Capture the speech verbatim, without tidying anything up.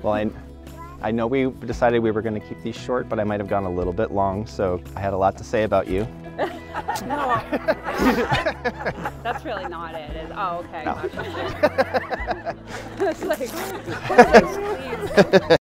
Well, I, I know we decided we were going to keep these short, but I might have gone a little bit long, so I had a lot to say about you. No. That's really not it. Is, oh, okay. No. Gotcha. It's like, it's like, please.